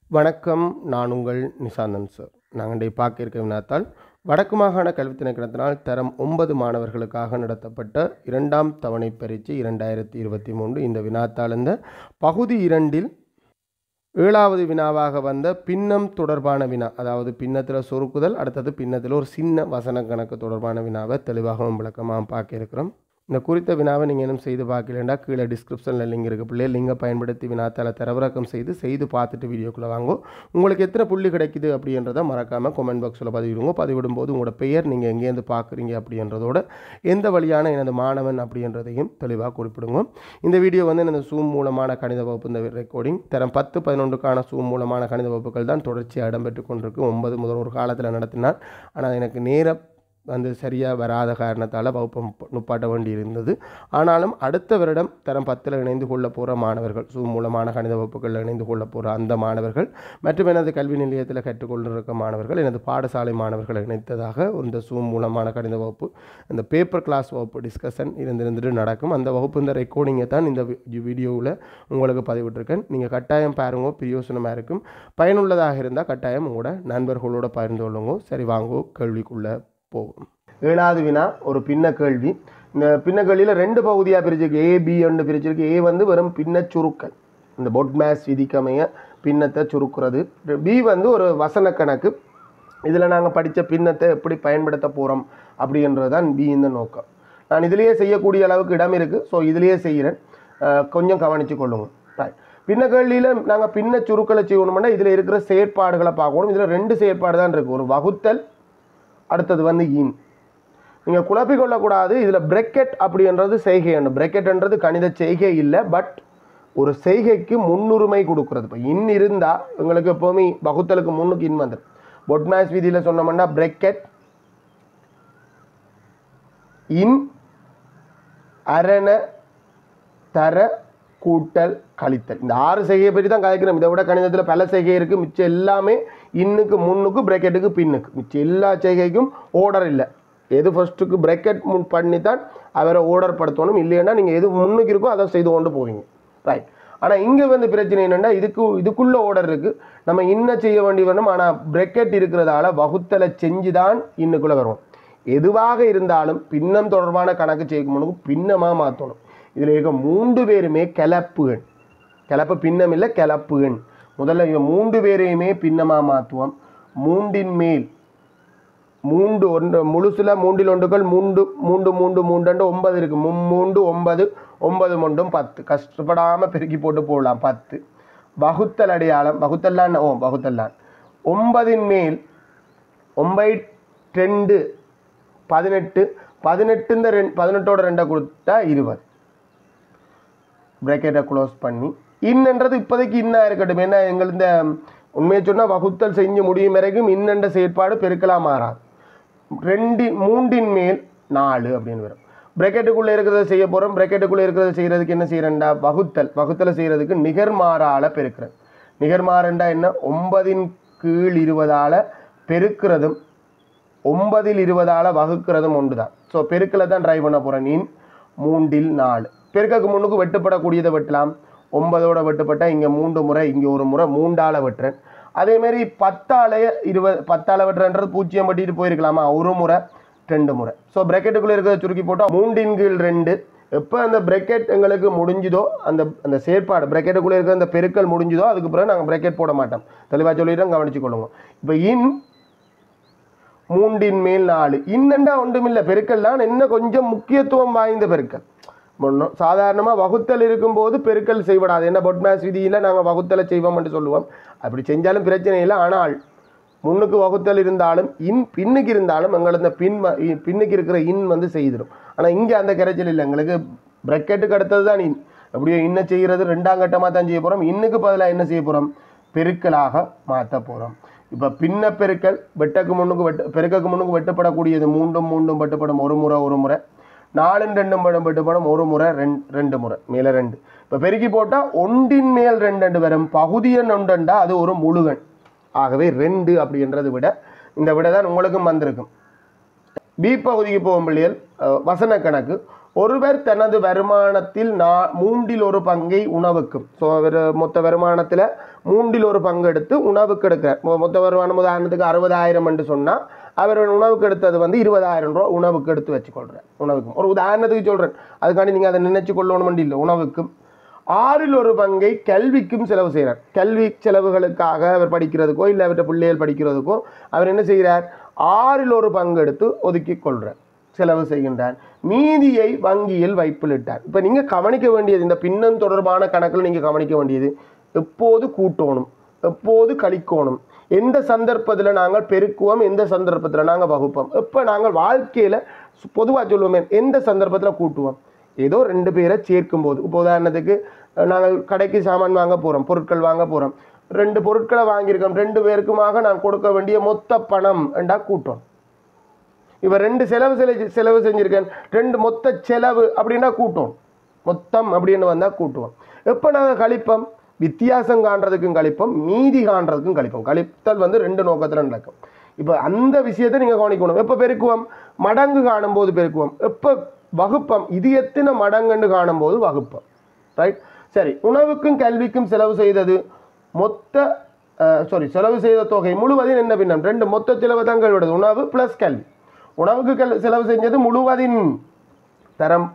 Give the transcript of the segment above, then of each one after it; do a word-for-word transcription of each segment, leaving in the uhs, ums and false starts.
வணக்கம், நான் உங்கள் நிசாந்தன் சார். நாங்கள் இன்றைய பார்க்க இருக்க வினாத்தால் வடக்கு மாகாண கல்வி திணைக்களத்தினால் தரம் ஒன்பது மாணவர்களுக்காக நடத்தப்பட்ட இரண்டாம் தவணை பரீட்சை இரண்டாயிரத்தி இருபத்தி மூன்று. இந்த வினாத்தால் இந்த பகுதி இரண்டில் ஏழாவது வினாவாக வந்த பின்னம் தொடர்பான வினா, அதாவது பின்னத்தில் சொருக்குதல், அடுத்தது பின்னத்தில் ஒரு சின்ன வசன கணக்கு தொடர்பான வினாவை தெளிவாகவும் விளக்கமாக பார்க்க இருக்கிறோம். இந்த குறித்த வினாவை நீங்கள் இன்னும் செய்து பார்க்கலண்டா கீழே டிஸ்கிரிப்ஷனில் லிங்க் இருக்குது. பிள்ளைகள் லிங்கை பயன்படுத்தி வினாத்தால் தரவிறக்கம் செய்து செய்து பார்த்துட்டு வீடியோக்குள்ளே வாங்கும். உங்களுக்கு எத்தனை புள்ளி கிடைக்குது அப்படின்றத மறக்காமல் கமெண்ட் பாக்ஸில் பதிவிடுங்க. பதிவிடும்போது உங்களோட பெயர், நீங்கள் எங்கேருந்து பார்க்குறீங்க அப்படின்றதோட எந்த வழியான எனது மாணவன் அப்படின்றதையும் தெளிவாக குறிப்பிடுங்க. இந்த வீடியோ வந்து எனது சூம் மூலமான கணித வகுப்பு, இந்த ரெக்கார்டிங் தரம் பத்து பதினொன்றுக்கான சூம் மூலமான கணித வகுப்புகள் தான் தொடர்ச்சியாக இடம்பெற்று கொண்டிருக்கு. ஒன்பது முதல் ஒரு காலத்தில் நடத்தினார். ஆனால் எனக்கு நேர வந்து சரியாக வராத காரணத்தால் வகுப்பு நுப்பாட்ட வேண்டி இருந்தது. ஆனாலும் அடுத்த வருடம் தரம் பத்தில் இணைந்து கொள்ள போகிற மாணவர்கள், சூம் மூலமான கணித வகுப்புகளில் இணைந்து கொள்ள போகிற அந்த மாணவர்கள் மற்றும் எனது கல்வி நிலையத்தில் கற்றுக்கொண்டிருக்க மாணவர்கள், எனது பாடசாலை மாணவர்கள் இணைத்ததாக இந்த சூம் மூலமான கணித வகுப்பு, இந்த பேப்பர் கிளாஸ் வகுப்பு டிஸ்கஷன் இருந்திருந்துட்டு நடக்கும். அந்த வகுப்பு இந்த ரெக்கார்டிங்கை தான் இந்த வீடியோவில் உங்களுக்கு பதிவிட்டிருக்கேன். நீங்கள் கட்டாயம் பாருங்க, பிரயோசனமாக இருக்கும். பயனுள்ளதாக இருந்தால் கட்டாயம் உங்களோட நண்பர்களோட பகிர்ந்து கொள்ளுங்க. சரி, வாங்கோ கேள்விக்குள்ளே போகும். ஏழாவது வினா ஒரு பின்ன கேள்வி. இந்த பின்ன கேள்வியில் ரெண்டு பகுதியாக பிரிச்சிருக்கு. ஏ பி ஒன்று பிரிச்சிருக்கு. ஏ வந்து வெறும் பின்ன சுருக்கல், இந்த பொட்மேஸ் விதிக்கமைய பின்னத்தை சுருக்கிறது. பி வந்து ஒரு வசன கணக்கு. இதில் நாங்கள் படித்த பின்னத்தை எப்படி பயன்படுத்த போகிறோம் அப்படின்றது தான் பி இந்த நோக்கம். நான் இதிலேயே செய்யக்கூடிய அளவுக்கு இடம் இருக்குது. ஸோ இதிலேயே செய்கிறேன், கொஞ்சம் கவனித்து கொள்ளுங்க. ரைட். பின்ன கேள்வியில் நாங்கள் பின்ன சுருக்கலை செய்யணும்னா இதில் இருக்கிற செயற்பாடுகளை பார்க்கணும். இதில் ரெண்டு செயற்பாடு தான் இருக்குது. ஒரு வகுத்தல், அடுத்தது வந்து இன். நீங்கள் குழப்பிக்கொள்ளக்கூடாது. இதில் பிரக்கெட் அப்படின்றது செய்கை. பிரக்கெட்ன்றது கணித செய்கை இல்லை, பட் ஒரு செய்கைக்கு முன்னுரிமை கொடுக்குறது. இப்போ இன் இருந்தால் உங்களுக்கு எப்போவுமே வகுத்தலுக்கு முன்னுக்கு இன் வந்துடும். பொட்மேஸ் விதியில் சொன்னோம்னா பிரக்கெட் இன் அரண தர கூட்டல் கழித்தல். இந்த ஆறு செய்கையை பற்றி தான் கதைக்கிறோம். இதை விட கணிதத்தில் பல செய்கை இருக்குது. மிச்சம் எல்லாமே இன்னுக்கு முன்னுக்கு, பிரக்கெட்டுக்கு பின்னுக்கு. மிச்சம் எல்லா செய்கைக்கும் ஓர்டர் இல்லை. எது ஃபர்ஸ்ட்டுக்கு பிரக்கெட் முன் பண்ணி தான் அவரை ஓர்டர் படுத்தணும். இல்லைன்னா நீங்கள் எது முன்னுக்கு இருக்கோ அதை செய்து கொண்டு போவீங்க. ரைட். ஆனால் இங்கே வந்து பிரச்சனை என்னென்னா இதுக்கு இதுக்குள்ளே ஓர்டர் இருக்குது. நம்ம இன்னும் செய்ய வேண்டி வேணும். ஆனால் பிரக்கெட் இருக்கிறதால வகுத்தலை செஞ்சு தான் இன்னுக்குள்ளே வருவோம். எதுவாக இருந்தாலும் பின்னம் தொடர்பான கணக்கு செய்யும் முன்னுக்கு பின்னமாக மாற்றணும். இதில் இருக்க மூன்று பேருமே கிளப்பு எண். கிளப்பு பின்னம் இல்லை, கிளப்பு எண். முதல்ல இவங்க மூன்று பேரையுமே பின்னமாக மாற்றுவோம். மூன்றின் மேல் மூன்று ஒன்று முழுசில் மூன்றில் ஒன்றுகள் மூன்று மூன்று மூன்று மூன்று ஒன்பது இருக்குது. மூன்று ஒன்பது ஒன்பது மூன்றும் பத்து. கஷ்டப்படாமல் பெருக்கி போட்டு போடலாம். பத்து. வகுத்தல் அடையாளம், வகுத்தல்லான் ஓ வகுத்தல்லான் ஒன்பதின் மேல் ஒன்பது ரெண்டு பதினெட்டு. பதினெட்டு இந்த ரெண்டு பதினெட்டோட ரெண்டை கொடுத்தா இருபது. பிரேக்கெட்டை க்ளோஸ் பண்ணி இன்னன்றது இப்போதைக்கு இன்னும் இருக்கட்டும். ஏன்னா எங்கள் இந்த உண்மையை சொன்னால் வகுத்தல் செஞ்சு முடியும் வரைக்கும் இன்னென்ற செயற்பாடு பெருக்கலாம் மாறாது. ரெண்டு மூன்றின் மேல் நாலு அப்படின்னு வரும். பிரேக்கெட்டுக்குள்ளே இருக்கிறத செய்ய போகிறோம். பிரேக்கெட்டுக்குள்ளே இருக்கிறத செய்கிறதுக்கு என்ன செய்கிறேன்டா, வகுத்தல். வகுத்தலை செய்கிறதுக்கு நிகர்மாறால் பெருக்கிறேன். நிகர்மாறண்டா என்ன, ஒன்பதின் கீழ் இருபதால் பெருக்கிறதும் ஒன்பதில் இருபதால் வகுக்கிறதும் ஒன்று தான். ஸோ பெருக்கலை தான் ட்ரை பண்ண போகிறேன். இன் மூன்றில் நாலு. பெருக்கக்கு முன்னுக்கு வெட்டுப்படக்கூடியதை வெட்டலாம். ஒன்பதோட வெட்டுப்பட்டால் இங்கே மூன்று முறை, இங்கே ஒரு முறை மூண்டால் வெட்டுறேன். அதேமாரி பத்தால இருபது பத்தால் வெட்டுறன்றது பூஜ்ஜியம் வெட்டிட்டு போயிருக்கலாமா, ஒரு முறை ரெண்டு முறை. ஸோ பிரக்கெட்டுக்குள்ளே இருக்கிறத சுருக்கி போட்டால் மூன்றின் கீழ் ரெண்டு. எப்போ அந்த பிரக்கெட் எங்களுக்கு முடிஞ்சுதோ, அந்த அந்த செயற்பாடு பிரக்கெட்டுக்குள்ளே இருக்கிற அந்த பெருக்கல் முடிஞ்சுதோ அதுக்கு பிறகு நாங்கள் பிரக்கெட் போட மாட்டோம். தெளிவாக சொல்லிடுறோம், கவனிச்சு கொள்ளுங்க. இப்போ இன் மூன்றின் மேல் நாலு. இன்னண்டா ஒன்றுமில்லை, பெருக்கல் தான். என்ன கொஞ்சம் முக்கியத்துவம் வாய்ந்த பெருக்கல். சாதாரணமாக வகுத்தல் இருக்கும்போது பெருக்கல் செய்யப்படாது. என்ன பொட்மேஸ் விதியில் நாங்கள் வகுத்தலை செய்வோம் என்று சொல்லுவோம். அப்படி செஞ்சாலும் பிரச்சனை இல்லை. ஆனால் முன்னுக்கு வகுத்தல் இருந்தாலும் இன் பின்னுக்கு இருந்தாலும் எங்களுக்கு இந்த பின் பின்னுக்கு இருக்கிற இன் வந்து செய்திடும். ஆனால் இங்கே அந்த கரைச்சல் இல்லை. எங்களுக்கு பிரக்கெட்டுக்கு அடுத்தது தான் இன். எப்படியோ இன்னும் செய்கிறது ரெண்டாம் கட்டமாக தான் செய்ய போகிறோம். இன்னுக்கு பதிலாக என்ன செய்ய போகிறோம், பெருக்கலாக மாற்ற போகிறோம். இப்போ பின்ன பெருக்கல் வெட்டக்கு முன்னுக்கு வெட்டு பெருக்கக்கு முன்னுக்கு வெட்டப்படக்கூடியது மூண்டும் மூண்டும் வெட்டப்படும் ஒரு முறை ஒரு முறை. நாலுன்னு ரெண்டும் படம் வெட்டுப்படும் ஒரு முறை ரெண்டு ரெண்டு முறை மேலே ரெண்டு. இப்போ பெருக்கி போட்டால் ஒன்றின் மேல் ரெண்டு ரெண்டு வரும். பகுதியன் ஒன்றண்டா அது ஒரு முழுகன். ஆகவே ரெண்டு அப்படின்றத விட இந்த விட தான் உங்களுக்கும் வந்திருக்கும். பி பகுதிக்கு போகும் பிள்ளைகள் வசன கணக்கு. ஒருவர் தனது வருமானத்தில் நா மூன்றில் ஒரு பங்கை உணவுக்கும். ஸோ அவர் மொத்த வருமானத்தில் மூன்றில் ஒரு பங்கு எடுத்து உணவுக்கு எடுக்கிறார். மொத்த வருமானம் உதாரணத்துக்கு அறுபதாயிரம் என்று சொன்னால் அவர் உணவுக்கு எடுத்தது வந்து இருபதாயிரம் ரூபா உணவுக்கு எடுத்து வச்சுக்கொள்கிறார். உணவுக்கும் ஒரு உதாரணத்துக்கு சொல்கிறேன், அதுக்காண்டி நீங்கள் அதை நினைச்சு கொள்ளணும் இல்லை. உணவுக்கும் ஆறில் ஒரு பங்கை கல்விக்கும் செலவு செய்கிறார். கல்வி செலவுகளுக்காக அவர் படிக்கிறதுக்கோ இல்லை அவர்கிட்ட பிள்ளைகள் படிக்கிறதுக்கோ அவர் என்ன செய்கிறார், ஆறில் ஒரு பங்கு எடுத்து ஒதுக்கி கொள்கிறார், செலவு செய்கின்றார். மீதியை வங்கியில் வைப்பிலிட்டார். இப்போ நீங்கள் கவனிக்க வேண்டியது, இந்த பின்னம் தொடர்பான கணக்கில் நீங்கள் கவனிக்க வேண்டியது, எப்போது கூட்டணும், எப்போது கழிக்கணும், எந்த சந்தர்ப்பத்தில் நாங்கள் பெருக்குவோம், எந்த சந்தர்ப்பத்தில் நாங்கள் வகுப்போம், எப்போ நாங்கள் வாழ்க்கையில் பொதுவாக சொல்லுவோமே எந்த சந்தர்ப்பத்தில் கூட்டுவோம். ஏதோ ரெண்டு பேரை சேர்க்கும் போது, இப்போ உதாரணத்துக்கு நாங்கள் கடைக்கு சாமான் வாங்க போகிறோம், பொருட்கள் வாங்க போகிறோம், ரெண்டு பொருட்களை வாங்கியிருக்கோம், ரெண்டு பேருக்குமாக நான் கொடுக்க வேண்டிய மொத்த பணம் என்றா கூட்டம். இப்போ ரெண்டு செலவு செலவு செலவு செஞ்சுருக்கேன், ரெண்டு மொத்த செலவு அப்படின்னா கூட்டம், மொத்தம் அப்படின்னு வந்தால் கூட்டுவோம். எப்போ நாங்கள் கழிப்போம், வித்தியாசம் காண்றதுக்கும் கழிப்போம், மீதி காண்றதுக்கும் கழிப்போம். கழித்தல் வந்து ரெண்டு நோக்கத்தில் நடக்கும். இப்போ அந்த விஷயத்தை நீங்கள் கவனிக்கணும். எப்போ பெருக்குவோம், மடங்கு காணும்போது பெருக்குவோம். எப்போ வகுப்பம், இது எத்தனை மடங்குன்னு காணும்போது வகுப்பம். ரைட், சரி. உணவுக்கும் கல்விக்கும் செலவு செய்தது மொத்த சாரி செலவு செய்த தொகை முழுவதின் என்ன பின்னம், ரெண்டு மொத்த செலவு தான் கேள்விடுது, உணவு ப்ளஸ் கல்வி. உணவுக்கு கல் செலவு செஞ்சது முழுவதின் தரம்.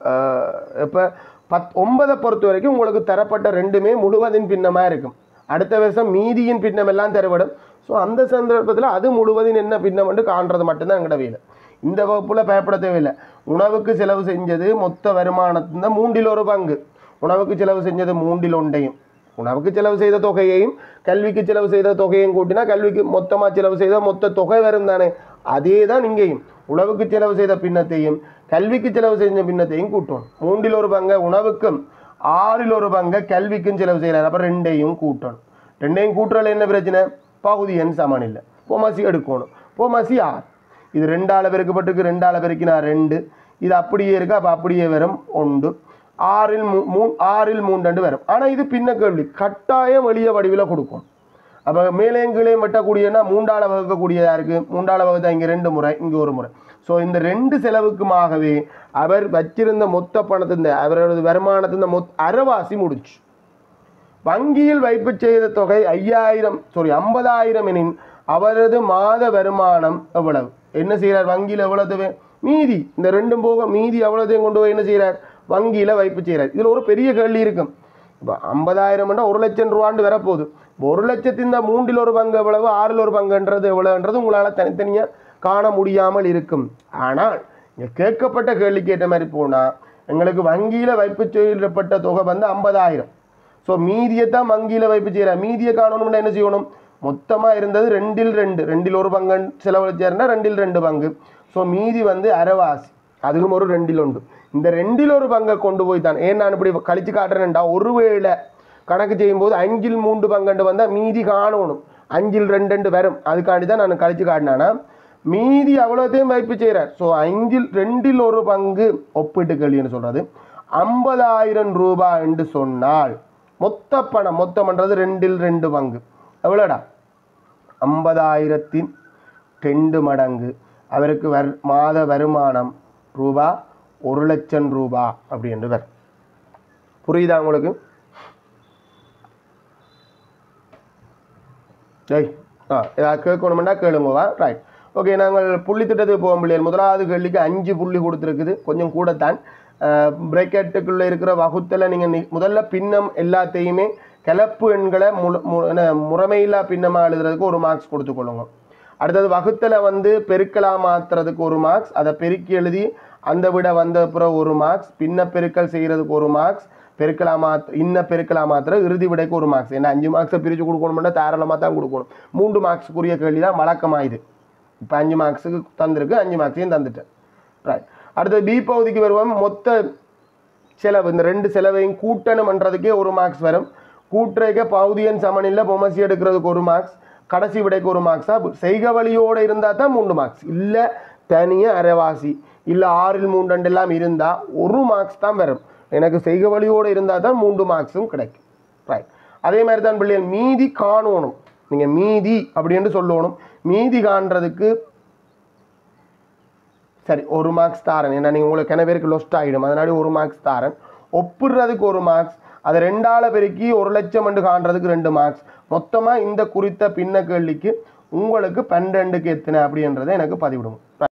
இப்போ பத் ஒன்பதை பொறுத்த வரைக்கும் உங்களுக்கு தரப்பட்ட ரெண்டுமே முழுவதின் பின்னமாக இருக்கும். அடுத்த வருஷம் மீதியின் பின்னம் எல்லாம் தரப்படும். ஸோ அந்த சந்தர்ப்பத்தில் அது முழுவதின் என்ன பின்னம் என்று காண்றது மட்டும்தான் எங்கட வேலை. இந்த வகுப்பில் பயப்பட தேவையில்லை. உணவுக்கு செலவு செஞ்சது மொத்த வருமானத்தின் மூன்றில் ஒரு பங்கு, உணவுக்கு செலவு செஞ்சது மூன்றில் ஒன்றையும், உணவுக்கு செலவு செய்த தொகையையும் கல்விக்கு செலவு செய்த தொகையையும் கூட்டினா கல்விக்கு மொத்தமாக செலவு செய்த மொத்த தொகை வரும் தானே. அதே தான் இங்கேயும் உணவுக்கு செலவு செய்த பின்னத்தையும் கல்விக்கு செலவு செஞ்ச பின்னத்தையும் கூட்டணும். மூன்றில் ஒரு பங்கை உணவுக்கும் ஆறில் ஒரு பங்கை கல்விக்கும் செலவு செய்கிறார். அப்போ ரெண்டையும் கூட்டணும். ரெண்டையும் கூட்டுறதுல என்ன பிரச்சனை, பகுதி எண் சமன் இல்லை, பொமசி எடுக்கணும். பொமசி ஆறு, இது ரெண்டால் பெருக்கப்பட்டிருக்கு, ரெண்டால் பெருக்கினா ரெண்டு, இது அப்படியே இருக்கு, அப்போ அப்படியே வரும் ஒன்று. ஆறில் மூ மூ ஆறில் மூன்று வரும். ஆனால் இது பின்ன கேள்வி, கட்டாயம் எளிய வடிவில் கொடுக்கும். அப்போ மேலேயும் கீழேயும் வெட்டக்கூடியனா மூன்றால வகுக்கக்கூடியதாக இருக்குது. மூன்றால வகுத்தா இங்கே ரெண்டு முறை, இங்கே ஒரு முறை. ஸோ இந்த ரெண்டு செலவுக்குமாகவே அவர் வச்சிருந்த மொத்த பணத்தின் அவரது வருமானத்தின் மொத்த அரைவாசி முடிச்சு. வங்கியில் வைப்பு செய்த தொகை ஐயாயிரம் சாரி ஐம்பதாயிரம் எனின் அவரது மாத வருமானம் எவ்வளவு, என்ன செய்கிறார், வங்கியில் எவ்வளவு மீதி, இந்த ரெண்டும் போக மீதி எவ்வளோதையும் கொண்டு போய் என்ன செய்கிறார், வங்கியில் வைப்பு செய்கிறார். இதில் ஒரு பெரிய கேள்வி இருக்கும். இப்போ ஐம்பதாயிரம்னா ஒரு லட்சம் ரூபாண்டு வரப்போகுது. ஒரு லட்சத்தின் மூன்றில் ஒரு பங்கு எவ்வளவு, ஆறில் ஒரு பங்குன்றது எவ்வளவுன்றது உங்களால் தனித்தனியாக காண முடியாமல் இருக்கும். ஆனால் இங்கே கேட்கப்பட்ட கேள்விக்கு ஏற்ற மாதிரி போனால் எங்களுக்கு வங்கியில் வைப்பு செய்யப்பட்ட தொகை வந்து ஐம்பதாயிரம். ஸோ மீதியை தான் வங்கியில் வைப்பு செய்கிறார். மீதியை காணணும்னா என்ன செய்யணும், மொத்தமாக இருந்தது ரெண்டில் ரெண்டு, ரெண்டில் ஒரு பங்கு செலவழிச்சாருன்னா ரெண்டில் ரெண்டு பங்கு. ஸோ மீதி வந்து அரைவாசி, அதுவும் ஒரு ரெண்டில் ஒன்று. இந்த ரெண்டில் ஒரு பங்கை கொண்டு போய் தான், ஏன் நான் இப்படி கழிச்சு காட்டுறேன்டா, ஒருவேளை கணக்கு செய்யும்போது அஞ்சில் மூன்று பங்குண்டு வந்தால் மீதி காணணும், அஞ்சில் ரெண்டு ரெண்டு வரும். அதுக்காண்டி தான் நான் கழிச்சு காட்டினானா மீதி அவ்வளோத்தையும் வைப்பு செய்கிறார். ஸோ அஞ்சில் ரெண்டில் ஒரு பங்கு ஒப்பிட்டு கேள்வின்னு சொல்கிறது ஐம்பதாயிரம் ரூபாய் என்று சொன்னால் மொத்த பணம் மொத்தம்ன்றது ரெண்டில் ரெண்டு பங்கு எவ்வளோடா, ஐம்பதாயிரத்தின் ரெண்டு மடங்கு. அவருக்கு வர் மாத வருமானம் ரூபா ஒரு லட்சம் ரூபா அப்படி என்று வரும். புரியுதா உங்களுக்கு? ஜெய் ஆ ஏதாவது கேட்கணுமெண்டா கேளுங்கவா. Right, okay. நாங்கள் புள்ளி திட்டத்துக்கு போக முடியாது. முதலாவது கேள்விக்கு அஞ்சு புள்ளி கொடுத்துருக்குது, கொஞ்சம் கூடத்தான். பிரேக்கெட்டுக்குள்ளே இருக்கிற வகுத்தில் நீங்கள் முதல்ல பின்னம் எல்லாத்தையுமே கலப்பு எண்களை முழு முறைமையில்லா பின்னமாக எழுதுறதுக்கு ஒரு மார்க்ஸ் கொடுத்துக்கொள்ளுங்க. அடுத்தது வகுத்தில் வந்து பெருக்கலா மாற்றுறதுக்கு ஒரு மார்க்ஸ், அதை பெருக்கி எழுதி அந்த விட வந்த அப்புறம் ஒரு மார்க்ஸ், பின்ன பெருக்கல் செய்கிறதுக்கு ஒரு மார்க்ஸ், பெருக்கலா மாற்ற இன்ன பெருக்கலா மாத்திர இறுதி விடைக்கு ஒரு மார்க்ஸ். ஏன்னா அஞ்சு மார்க்ஸை பிரித்து கொடுக்கணும்னா தாராளமாக தான் கொடுக்கணும். மூன்று மார்க்ஸுக்குரிய கேள்வி தான் வழக்கமாக இது. இப்போ அஞ்சு மார்க்ஸுக்கு தந்திருக்கு, அஞ்சு மார்க்ஸையும் தந்துட்டேன். ரைட், அடுத்தது பி பகுதிக்கு வருவோம். மொத்த செலவு, இந்த ரெண்டு செலவையும் கூட்டணும் பண்ணுறதுக்கே ஒரு மார்க்ஸ் வரும். கூட்டுறதுக்கே பகுதியன் சமனில் பொமசி எடுக்கிறதுக்கு ஒரு மார்க்ஸ், கடைசி விடைக்கு ஒரு மார்க்ஸாக செய்க வழியோடு இருந்தால் தான் மூன்று மார்க்ஸ், இல்லை தனியாக அரைவாசி இல்லை ஆறில் மூன்று எல்லாம் இருந்தால் ஒரு மார்க்ஸ் தான் வரும். எனக்கு செய்க வழியோடு இருந்தால் தான் மூன்று மார்க்ஸும் கிடைக்கும். ரைட், அதே மாதிரி தான் பிள்ளைகள் மீதி காணணும். நீங்கள் மீதி அப்படின்னு சொல்லணும். மீதி காண்றதுக்கு சரி ஒரு மார்க்ஸ் தாரன், ஏன்னா நீங்கள் உங்களுக்கு கிண பேருக்கு லொஸ்ட் ஆகிடும், அதனால ஒரு மார்க்ஸ் தாரன். ஒப்புடுறதுக்கு ஒரு மார்க்ஸ், அது ரெண்டால பெருக்கி ஒரு லட்சம் என்று காண்றதுக்கு ரெண்டு மார்க்ஸ். மொத்தமாக இந்த குறித்த பின்ன கேள்விக்கு உங்களுக்கு பன்னெண்டுக்கு எத்தனை அப்படின்றத எனக்கு பதிவிடுங்க.